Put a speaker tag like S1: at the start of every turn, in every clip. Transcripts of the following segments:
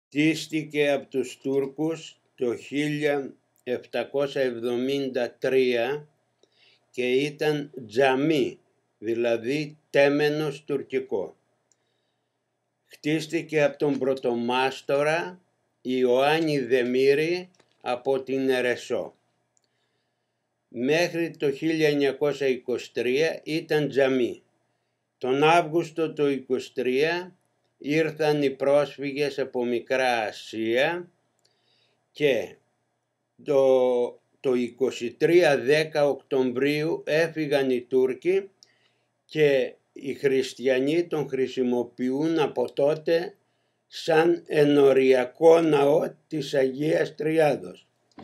S1: Χτίστηκε από τους Τούρκους το 1773 και ήταν τζαμί, δηλαδή τέμενος τουρκικό. Χτίστηκε από τον πρωτομάστορα Ιωάννη Δεμήρη από την Ερεσό. Μέχρι το 1923 ήταν τζαμί. Τον Αύγουστο του 1923 ήρθαν οι πρόσφυγες από Μικρά Ασία και το 23 Οκτωβρίου έφυγαν οι Τούρκοι και οι χριστιανοί τον χρησιμοποιούν από τότε σαν ενοριακό ναό της Αγίας Τριάδος.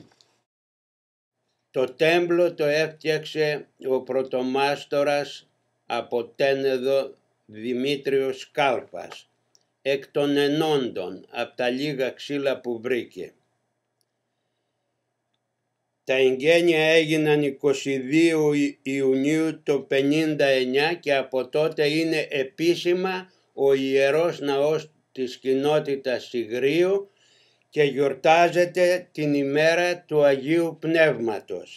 S1: Το τέμπλο το έφτιαξε ο πρωτομάστορας από Τένεδο Δημήτριος Κάλφας, εκ των ενόντων από τα λίγα ξύλα που βρήκε. Τα εγγένεια έγιναν 22 Ιουνίου το 59 και από τότε είναι επίσημα ο Ιερός Ναός της κοινότητας Σιγρίου και γιορτάζεται την ημέρα του Αγίου Πνεύματος.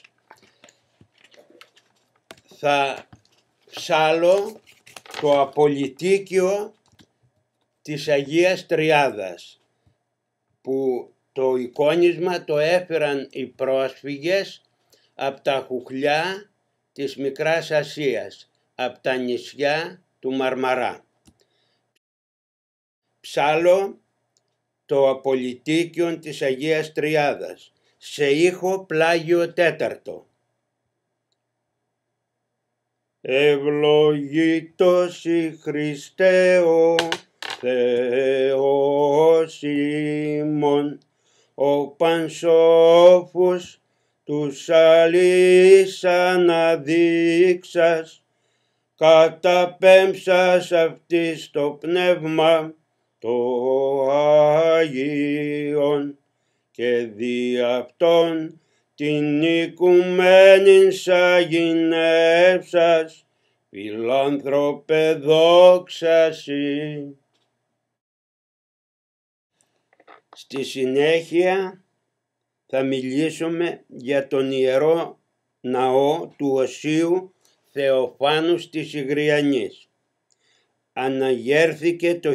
S1: Θα ψάλω το απολυτίκιο της Αγίας Τριάδας, που το εικόνισμα το έφεραν οι πρόσφυγες από τα χουχλιά της Μικράς Ασίας, από τα νησιά του Μαρμαρά. Ψάλω το απολυτίκιο της Αγίας Τριάδας, σε ήχο πλάγιο τέταρτο. Ευλογήτως η Χριστέ ο Θεός ημών, ο πανσόφους τους αλείς αναδείξας, καταπέμψας αυτής το πνεύμα το Άγιον και δι' αυτόν την οικουμένην σαγηνεύσας, φιλάνθρωπε δόξα σοι. Στη συνέχεια θα μιλήσουμε για τον Ιερό Ναό του Οσίου Θεοφάνου της Ιγριανής. Αναγέρθηκε το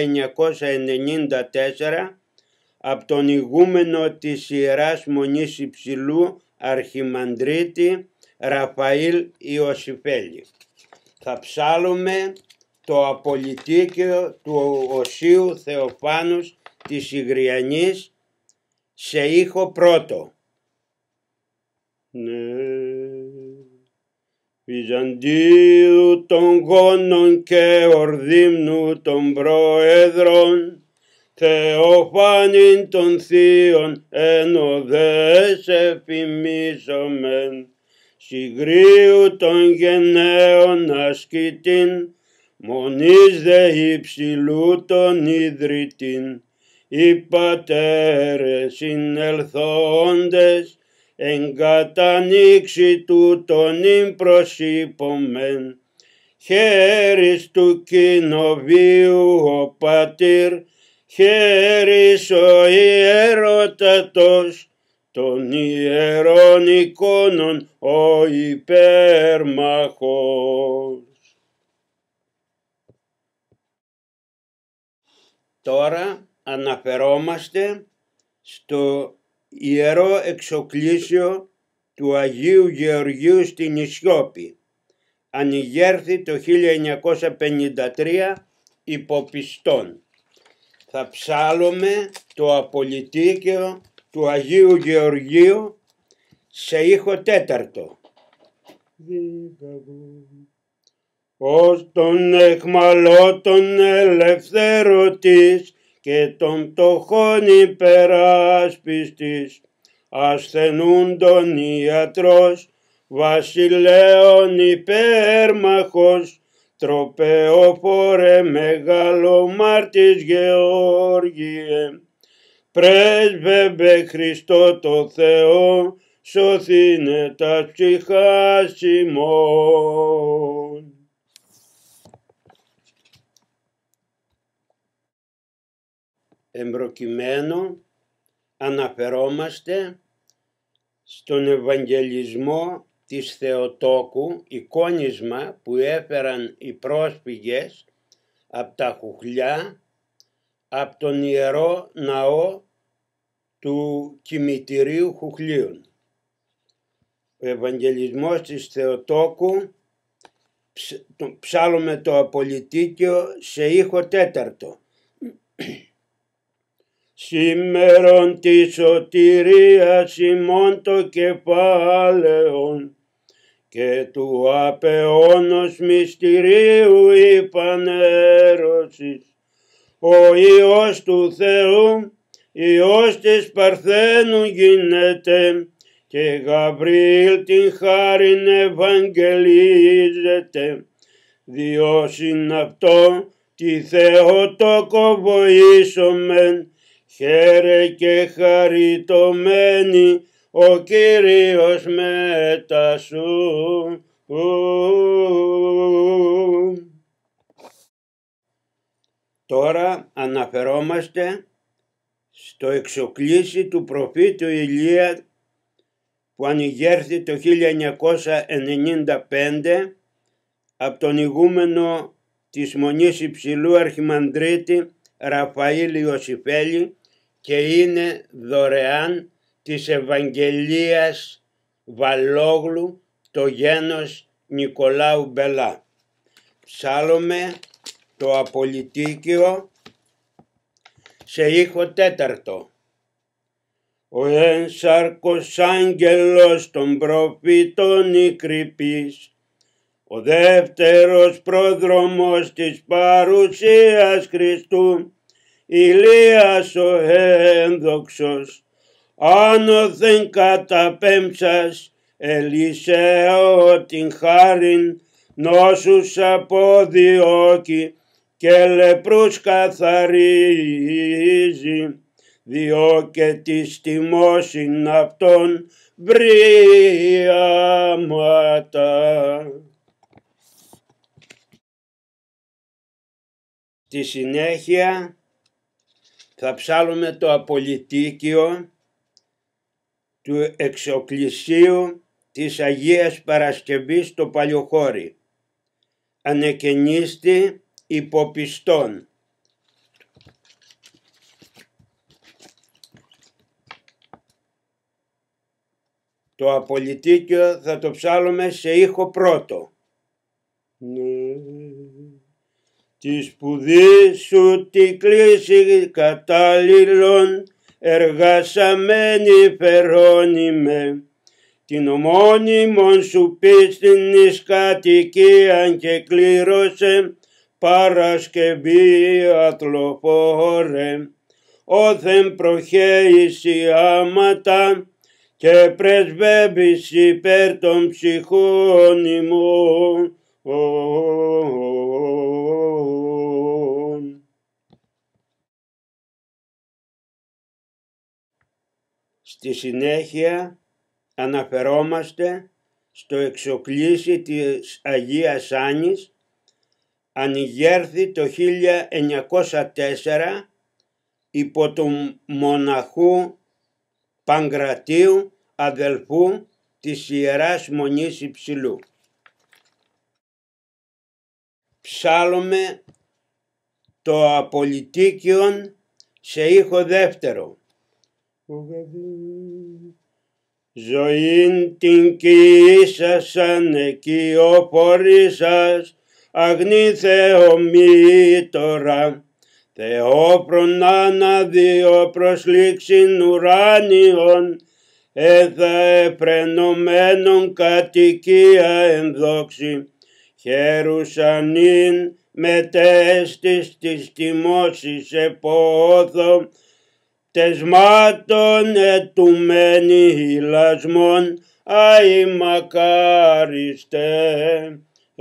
S1: 1994 από τον ηγούμενο της Ιεράς Μονής Υψηλού Αρχιμανδρίτη Ραφαήλ Ιωσηφέλη. Θα ψάλουμε το απολυτίκιο του Οσίου Θεοφάνους της Ιγριανής σε ήχο πρώτο. Βυζαντίου των γόνων και ορδίμνου των προέδρων, Θεοφάνην των θείων εν οδές εφημίζομεν, Σιγρίου των γενναίων ασκητήν, μονής δε υψηλού των ιδρυτήν, οι πατέρες συνελθόντες, εν κατανοίξει τούτον ειν προσήπομεν, χέρις του κοινοβίου ο πατήρ, χέρις ο ιερότατος, των ιερών εικόνων ο υπέρμαχος. Τώρα αναφερόμαστε στο Ιερό Εξοκλήσιο του Αγίου Γεωργίου στην Ισιώπη. Ανηγέρθη το 1953 υποπιστών. Θα ψάλουμε το απολυτίκιο του Αγίου Γεωργίου σε ήχο τέταρτο. Ως τον εχμαλώτων ελευθερωτής και των πτωχών υπεράσπιστης, ασθενούντων ιατρός, βασιλέων υπέρμαχος, τροπεόφορε μεγαλομάρτης Γεώργιε, πρέσβευε Χριστό το Θεό, σωθήνε τα ψυχάς ημών. Εμπροκειμένου αναφερόμαστε στον Ευαγγελισμό της Θεοτόκου, εικόνισμα που έφεραν οι πρόσφυγες από τα Χουχλιά, από τον Ιερό Ναό του Κημητηρίου Χουχλίων. Ο Ευαγγελισμός της Θεοτόκου, ψάλλουμε το Απολυτίκιο σε ήχο τέταρτο. Σήμερον τη σωτηρίας ημών το κεφάλαιον και του απεώνος μυστηρίου υπανέρωσης, ο Υιός του Θεού, Υιός της Παρθένου γίνεται, και Γαβριήλ την χάριν ευαγγελίζεται, διώσιν αυτό τη Θεοτόκο βοήσομεν, χαίρε και χαριτωμένη ο Κύριος μετά σου. Τώρα αναφερόμαστε στο εξοκλήσι του προφήτου Ηλία που ανηγέρθη το 1995 από τον ηγούμενο της Μονής Υψηλού Αρχιμανδρίτη Ραφαήλ Ιωσηφέλη και είναι δωρεάν της Ευαγγελίας Βαλόγλου το γένος Νικολάου Μπελά. Ψάλλουμε το Απολυτίκιο σε ήχο τέταρτο. Ο ένσαρκος άγγελος των προφήτων Ικρυπής, ο δεύτερος πρόδρομος της παρουσίας Χριστού, Ηλίας ο ένδοξος, άνωθεν καταπέμψας, Ελισαίο την χάριν, νόσους αποδιώκει και λεπρούς καθαρίζει, διό και της τιμώσιν αυτών βρίαματα. Στη συνέχεια θα ψάλλουμε το Απολυτίκιο του Εξοκλησίου της Αγίας Παρασκευής στο Παλιοχώρι, ανεκαινίστη υποπιστών. Το Απολυτίκιο θα το ψάλλουμε σε ήχο πρώτο. Τη σπουδή σου τη κλίση κατάλληλον εργασαμένη φερώνημε, την ομώνυμον σου πίστην εις κατοικίαν και κλήρωσε Παρασκευή αθλοφόρε, όθεν προχέεις άματα και πρεσβεύεις υπέρ των ψυχών ημών. Στη συνέχεια αναφερόμαστε στο εξοκλήσι της Αγίας Άνης, ανηγέρθη το 1904 υπό του μοναχού Παγκρατίου, αδελφού της Ιεράς Μονής Υψηλού. Ψάλλουμε το Απολυτίκιον σε ήχο δεύτερο. Ζωήν την κοίσασαν εκεί ο φορήσας, αγνή Θεομήτωρα, Θεόπρον αναδύο προσλήξην ουράνιον, έθα επρενωμένων κατοικία ενδόξη, χερουσανήν μετέστης της τιμώσης επόθο, τεσμάτων ετουμένη ηλασμών, αη μακάριστε.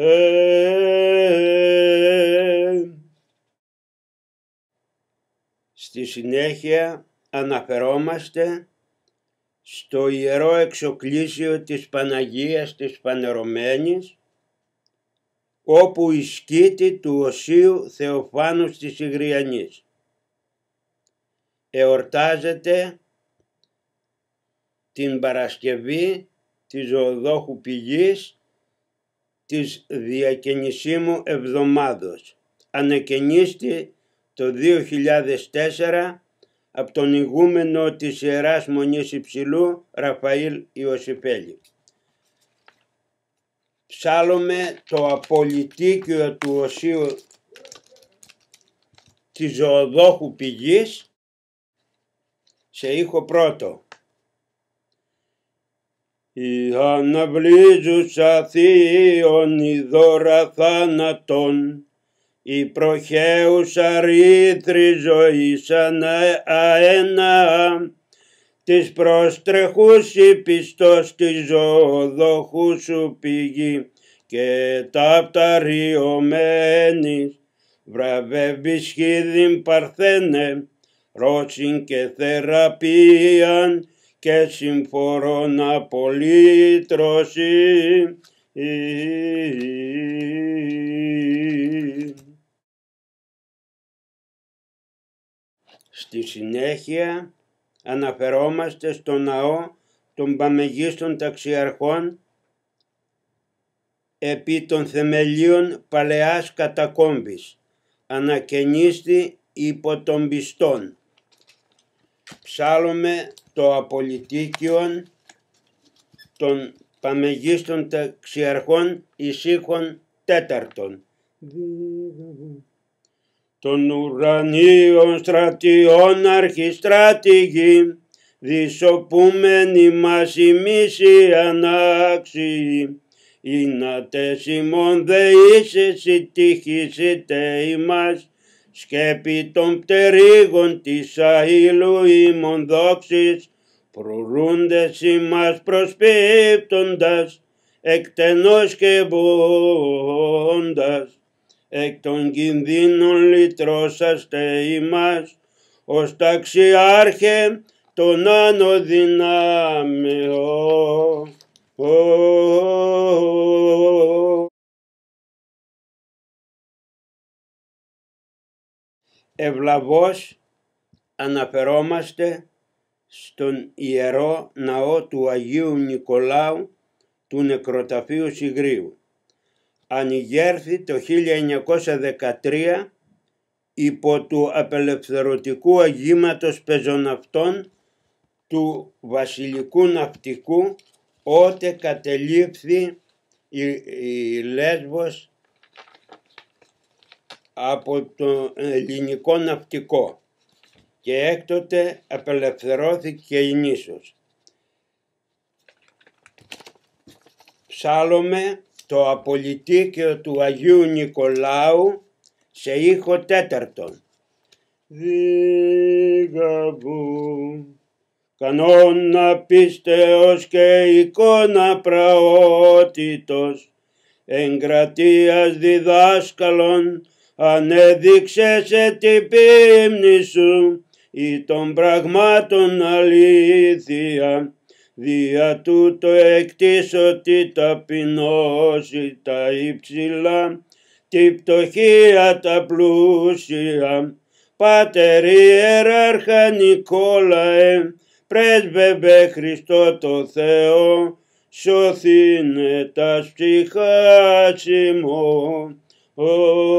S1: Στη συνέχεια αναφερόμαστε στο Ιερό Εξοκλήσιο της Παναγίας της Φανερωμένης, όπου η σκήτη του Οσίου Θεοφάνους της Ιγριανής. εορτάζεται την Παρασκευή της Ζωοδόχου Πηγής της Διακαινησίμου Εβδομάδος. Ανεκαινίστη το 2004 από τον ηγούμενο της Ιεράς Μονής Υψηλού Ραφαήλ Ιωσηφέλη. Ψάλλουμε το απολυτίκιο του Οσίου της Ζωοδόχου Πηγής σε ήχο πρώτο. Η αναβλύζουσα θείον η δώρα θάνατον, η προχέουσα ρήθρη ζωής αένα, της προστρεχούσι πιστός της ζωοδόχου σου πηγή και ταπταριωμένης βραβεύει σχήδιν παρθένε, ρώσιν και θεραπείαν και συμφορών απολύτρωση. Στη συνέχεια αναφερόμαστε στο ναό των Παμεγίστων Ταξιαρχών επί των θεμελίων παλαιάς κατακόμβης, ανακαινίστη υπό των πιστών. Ψάλλουμε το απολυτίκιον των Παμεγίστων Ταξιαρχών εις ήχον τέταρτον. Των ουρανίων στρατιών αρχιστράτηγοι, δισοπούμενοι μας ημίσοι ανάξιοι, είνατες ημών δεήσεις η τύχησετε ημάς, σκέπη των πτερίγων της αήλου ημών δόξης, προρούντες ημάς προσπίπτοντας, εκτενώς και βόντας, εκ των κινδύνων λυτρώσαστε ημάς, ως ταξιάρχε των άνω δυνάμεων. Ευλαβώς αναφερόμαστε στον Ιερό Ναό του Αγίου Νικολάου του Νεκροταφείου Σιγρίου. Ανοιγέρθη το 1913 υπό του απελευθερωτικού αγήματος πεζοναυτών του Βασιλικού Ναυτικού, ότε κατελήφθη η Λέσβος από το ελληνικό ναυτικό και έκτοτε απελευθερώθηκε η νήσος. Ψάλλουμε το απολυτίκιο του Αγίου Νικολάου σε ήχο τέταρτον. Δίγαβου κανόνα πίστεως και εικόνα πραότητος, εγκρατείας διδάσκαλων ανέδειξε σε την πίμνη σου ή των πραγμάτων αλήθεια, δια τούτο εκτίσω τη ταπεινώση τα υψηλά, τη πτωχία τα πλούσια. Πάτερ Ιεράρχα Νικόλαε, πρέσβευε Χριστό το Θεό, σωθήνε τας ψυχάς ημών.